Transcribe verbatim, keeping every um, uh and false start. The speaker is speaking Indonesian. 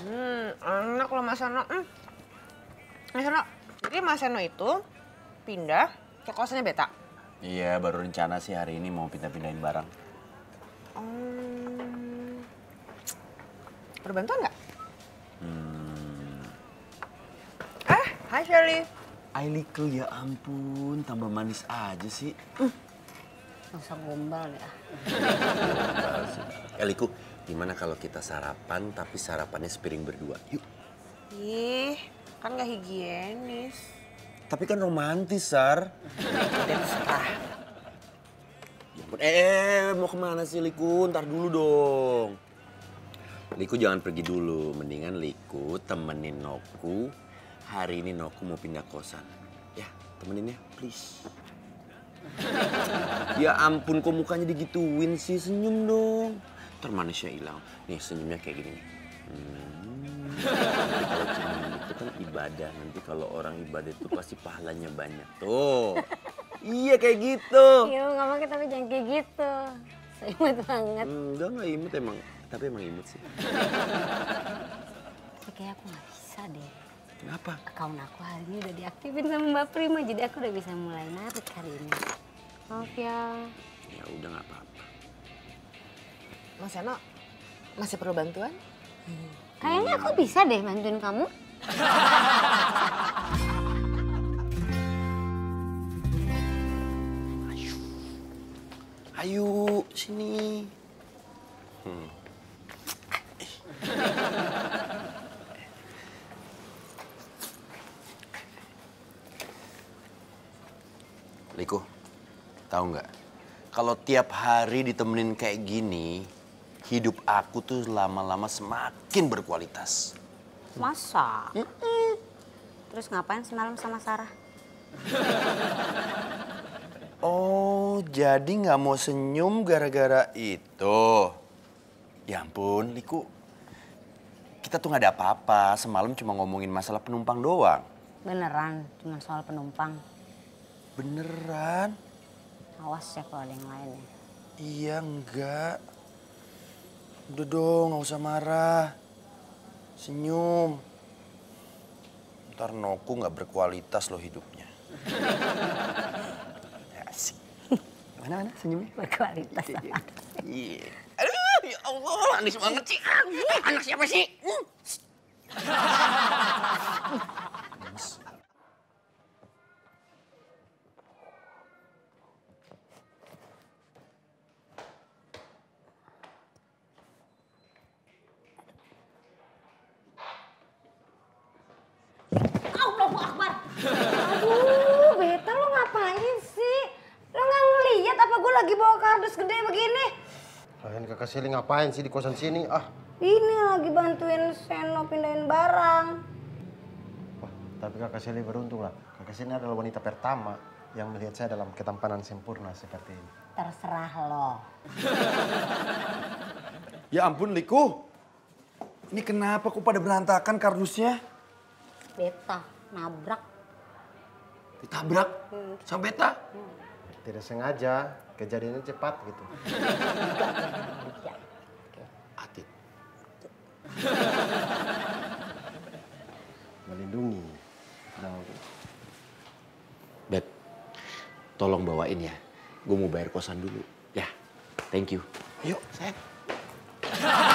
Hmm, enak loh Mas Seno. Hmm. Mas Seno, jadi Mas Seno itu pindah ke kosannya Beta? Iya, baru rencana sih hari ini mau pindah-pindahin barang. Hmm. Perlu bantuan nggak? Hmm. Eh, hai Shelly. Ailiku, ya ampun, tambah manis aja sih. Gak usah gombal ya. Ailiku, gimana kalau kita sarapan tapi sarapannya sepiring berdua? Yuk. Ih, kan nggak higienis. Tapi kan romantis, Sar. Udah terserah. Ya ampun, eh, eh, mau kemana sih Liku? Ntar dulu dong. Liku jangan pergi dulu, mendingan Liku temenin Noku. Hari ini Noku mau pindah kosan. Ya, temenin ya, please. Ya ampun, kok mukanya digituin sih? Senyum dong. Ntar manisnya hilang. Nih, senyumnya kayak gini nih. Hmm. Kalau senyum itu kan ibadah. Nanti kalau orang ibadah itu pasti pahalanya banyak. Tuh. Iya, kayak gitu. Iya, gak mau tapi jangan kayak gitu. Saya imut banget. Enggak, nggak imut emang. Tapi emang imut sih. Tapi kayak aku gak bisa deh. Kenapa? Akun aku hari ini udah diaktifin sama Mbak Prima. Jadi aku udah bisa mulai narik hari ini. Maaf ya. Ya udah nggak apa-apa. Mas Seno, masih perlu bantuan? Hmm. Kayaknya aku bisa deh bantuin kamu. Ayo, ayo sini. Hmm. Liku, tahu nggak? Kalau tiap hari ditemenin kayak gini, hidup aku tuh lama-lama semakin berkualitas. Masa? Mm-mm. Terus ngapain semalam sama Sarah? Oh, jadi nggak mau senyum gara-gara itu? Ya ampun, Liku. Kita tuh nggak ada apa-apa. Semalam cuma ngomongin masalah penumpang doang. Beneran, cuma soal penumpang. Beneran? Awas ya kalau ada yang lain ya. Iya, enggak. Udah dong, nggak usah marah. Senyum. Ntar Noku nggak berkualitas loh hidupnya. Asik. Mana-mana senyumnya? Berkualitas. Iya. Aduh, ya Allah, manis banget sih. Anak siapa sih? Allahu Akbar. Aduh, Beta lu ngapain sih? Lu nggak ngeliat apa gue lagi bawa kardus gede begini? Kalian kakak Shelly ngapain sih di kosan sini? Ah. Ini lagi bantuin Seno pindahin barang. Wah, tapi kakak Shelly beruntung lah. Kakak Shelly adalah wanita pertama yang melihat saya dalam ketampanan sempurna seperti ini. Terserah lo. Ya ampun, Liku. Ini kenapa kok pada berantakan kardusnya? Beta nabrak. Ditabrak Hmm. sama Beta? Hmm. Tidak sengaja, kejadiannya cepat gitu. Ya. Atit. Melindungi. Nah, Beb, tolong bawain ya. Gue mau bayar kosan dulu. Ya, thank you. Yuk, sayang.